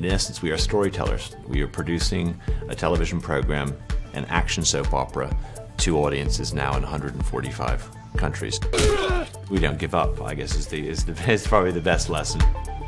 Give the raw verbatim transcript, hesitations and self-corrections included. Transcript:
essence, we are storytellers. We are producing a television program, an action soap opera, to audiences now in one hundred forty-five countries. We don't give up, I guess, is, the, is, the, is probably the best lesson.